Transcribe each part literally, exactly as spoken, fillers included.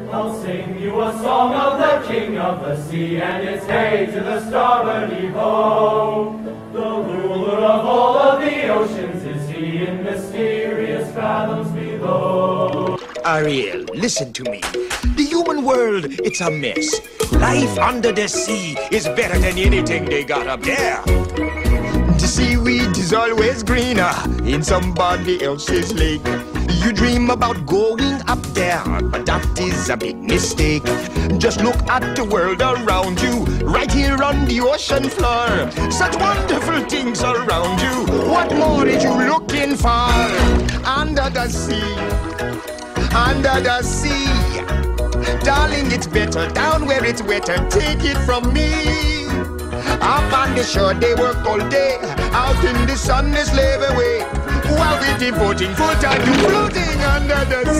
I'll sing you a song of the king of the sea, and it's hey to the starboard heave-ho. The ruler of all of the oceans is he in mysterious fathoms below. Ariel, listen to me. The human world, it's a mess. Life under the sea is better than anything they got up there. The seaweed is always greener in somebody else's lake. You dream about going up there, but that is a big mistake. Just look at the world around you, right here on the ocean floor. Such wonderful things around you. What more are you looking for? Under the sea, under the sea. Darling, it's better down where it's wetter. Take it from me. Up on the shore they work all day, out in the sun they slave away, while we're devoting full time to floating under the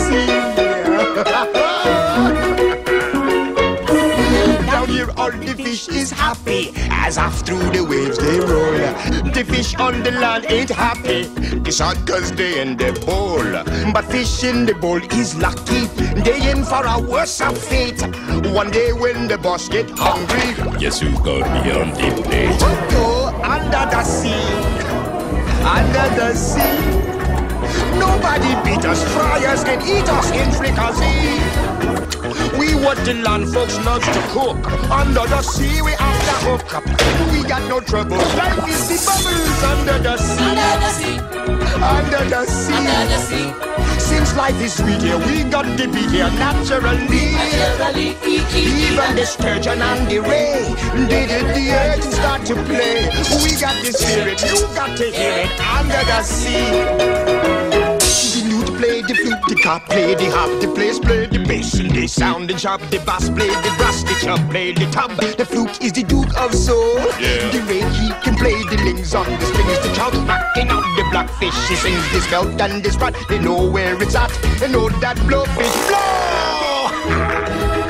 sea. Down here all the fish is happy, as off through the waves they roll. The fish on the land ain't happy, it's hot cause they in the bowl. But fish in the bowl is lucky, they in for a worse of fate. One day when the boss get hungry, yes, you got me on the plate. Go under the sea, under the sea. Nobody beat us, fry us, and eat us in fricassee. We what the land folks love to cook. Under the sea we have the hook up. We got no trouble. Life is the bubbles under the sea. Under the sea. Under the sea. Under the sea. Since life is sweet here, we got to be here naturally. Naturally. Even the sturgeon and the ray, they did the earth start to play. We got the spirit, you got to hear it under the sea. The lute play the flute, the cop play the harp, the bass play the bass, and they sound and sharp. The bass play the brass, the chub play the tub. The flute is the duke of soul. Yeah. The ray he can play the lings on the strings. The trout backing out the blackfish. He sings this belt and this rat. They know where it's at. They know that blowfish blow.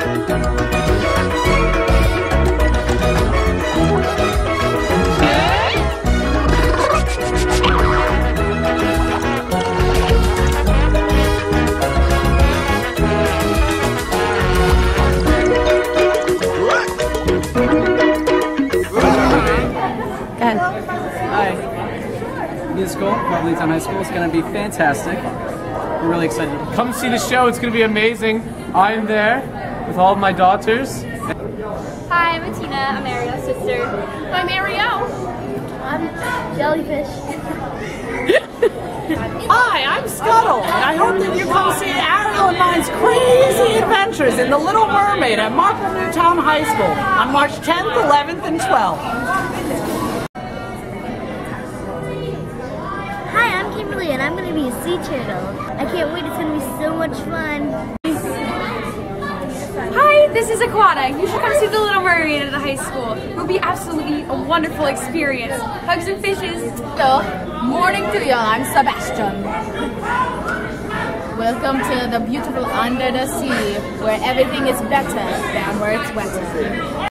Hi. Musical, Newtown High School is going to be fantastic. We're really excited. Come see the show, it's going to be amazing. I'm there with all of my daughters. Hi, I'm Atina. I'm Ariel's sister. I'm Ariel. I'm Jellyfish. Hi, I'm Scuttle, and I hope that you come see Ariel and mine's crazy adventures in The Little Mermaid at Marple Newtown High School on March tenth, eleventh, and twelfth. And I'm going to be a sea turtle. I can't wait, it's going to be so much fun. Hi, this is Aquata. You should come see The Little Mermaid at the high school. It will be absolutely a wonderful experience. Hugs and fishes. Hello, morning to you. I'm Sebastian. Welcome to the beautiful Under the Sea, where everything is better than where it's wetter.